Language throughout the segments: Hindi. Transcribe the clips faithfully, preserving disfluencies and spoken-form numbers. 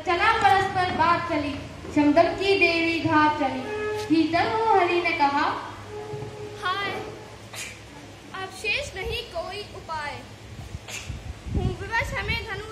चला परस्पर बात चली, शमदम की देवी घात चली। भीतर हो हरि ने कहा, हाय अब शेष नहीं कोई उपाय, हूँ विवश हमें धनु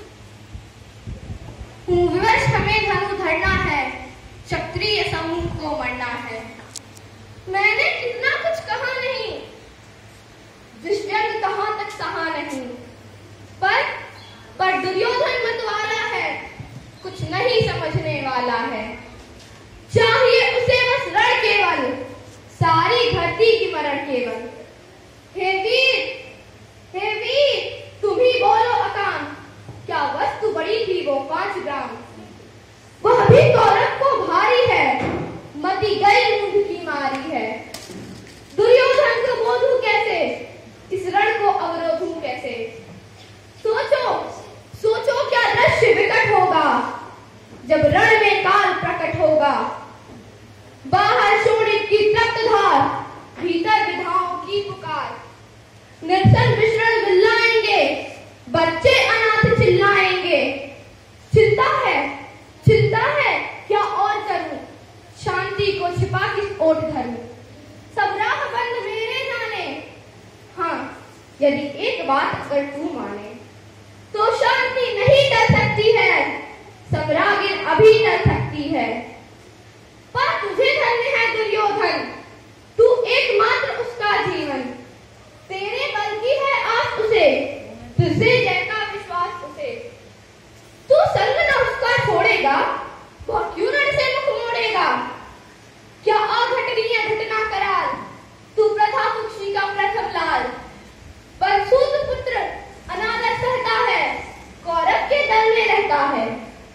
हूँ विवश हमें धनु धरना है, क्षत्रिय समूह को मरना है। मैंने कितना कुछ कहा नहीं, दुष्यंत कहाँ तक सहा नहीं, पर पर दुर्योधन मतवाला है, कुछ नहीं समझने वाला है। चाहिए उसे बस रण केवल, सारी धरती की मरण केवल। हे वीर, हे वीर, तुम ही बोलो अकाम, क्या वस्तु बड़ी थी वो पांच ग्राम। वह भी कौरव को भारी है, मती गई मुंड की मारी है। दुर्योधन को बोधू कैसे, इस रण को अवरोधू कैसे। सोचो सोचो क्या दृश्य विकट होगा, जब रण में काल प्रकट होगा। बाहर शोणित की तप्त धार, भीतर विधाओं की पुकार। निर्सन विषण विल्लाएंगे, बच्चे अनाथ चिल्लाएंगे। चिंता है चिंता है क्या और करूं, शांति को छिपा किस ओट धरूं। सब राह बंद मेरे जाने, हाँ यदि एक बात अगर तू माने, तो शांति नहीं टल सकती है, सम्राज्ञी अभी टल सकती है। पर तुझे धन्य है दुर्योधन, तू एकमात्र उसका जीवन। तेरे बल की है आस उसे, तुझसे जय का विश्वास उसे। तू संग न उसका छोड़ेगा, वह क्यों रण से मुख मोड़ेगा। क्या अघटनीय घटना कराल, तू प्रथा कुक्षी का प्रथम लाल। पर सूत पुत्र अनादर सहता है, कौरव के दल में रहता है।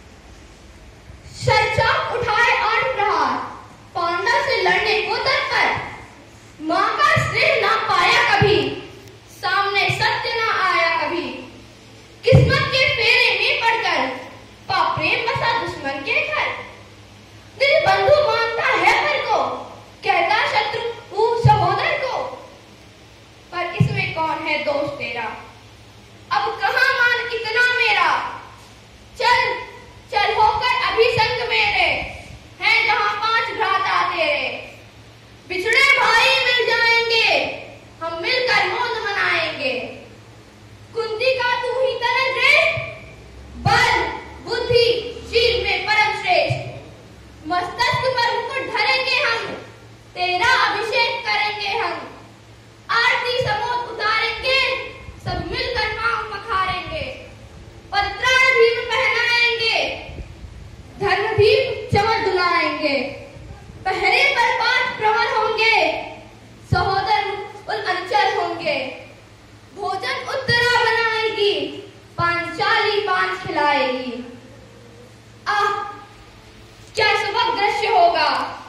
शरचाप उठाए आठ प्रहार, पांडव से लड़ने को तत्पर। मां का स्नेह ना पाया कभी, सामने सत्य ना आया कभी। किस्मत के फेरे में पड़कर, पा प्रेम बसा दुश्मन के घर। दिल बंधु मानता है पर को, कहता शत्रु सहोदर को। पर इसमें कौन है दोष तेरा, अब कहां मान इतना मेरा। चल चल होकर अभी संग मेरे, हैं जहां पांच भ्राता तेरे। बिछड़े भाई मिल जाएंगे, हम मिलकर मौज मनाएंगे। कुंती का तू ही तरल श्रेष्ठ, बल बुद्धि शील में परम श्रेष्ठ। मस्तक पर मुकुट धरेंगे हम, तेरा अभिषेक करेंगे हम। आरती समोत उतारेंगे, सब मिलकर पांव पखारेंगे। परित्राण भीम पहनाएंगे, धर्म भीम चमर दुलाएंगे। पहरे पर पांच प्रहर होंगे, सहोदर उन अंचल होंगे। भोजन उत्तरा बनाएगी, पांचाली पांच खिलाएगी। आह क्या सुबह दृश्य होगा,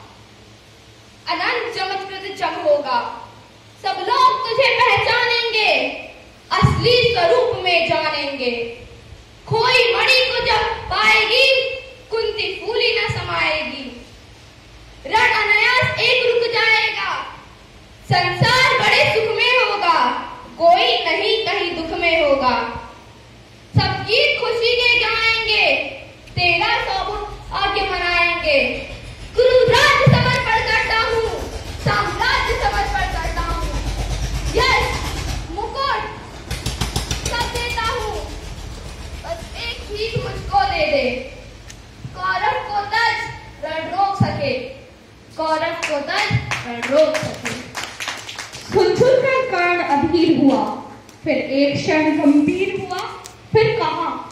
अनंत चमत्कृत जग होगा। सब लोग तुझे पहचानेंगे, असली स्वरूप में जानेंगे। खोई मणि को जब पाएगी, कुंती फूली न समाएगी। रण अनायास एक रुक जाएगा, संसार बड़े सुख में होगा, कोई नहीं कहीं दुख में होगा। सब गीत खुशी के गाएंगे, तेरा सौभाग्य मनाएंगे। गुरु राज्य समर्पण करता हूँ, साम्राज्य समर्पण करता हूँ। यश मुकुट सब देता हूँ, बस एक भीख मुझको दे दे। कौरव को तज रण रोक सके, कौरव को तज रण रोक सके। सुलझुल का कर्ण अधीर हुआ, फिर एक क्षण गंभीर हुआ, फिर कहा,